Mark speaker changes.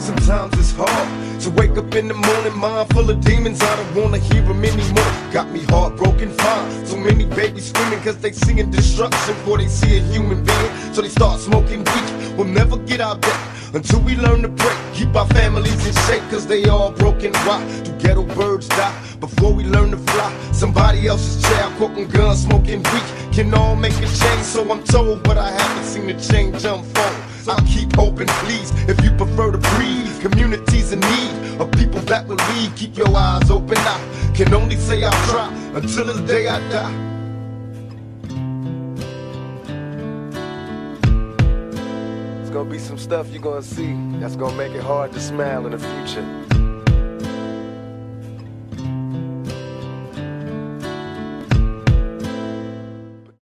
Speaker 1: sometimes it's hard to wake up in the morning, mind full of demons. I don't wanna hear them anymore. Got me heartbroken, fine. So many babies screaming cause they seeing destruction before they see a human being. So they start smoking weed. We'll never get out there until we learn to pray. Keep our families in shape cause they all broken. Why do ghetto birds die before we learn to fly? Somebody else's child quoting guns, smoking weed can all make a change. So I'm told, but I haven't seen the change unfold. I'll keep hoping, please, if you prefer to breathe. Communities in need of people that will lead. Keep your eyes open. I can only say I'll try until the day I die. There's gonna be some stuff you're gonna see that's gonna make it hard to smile in the future.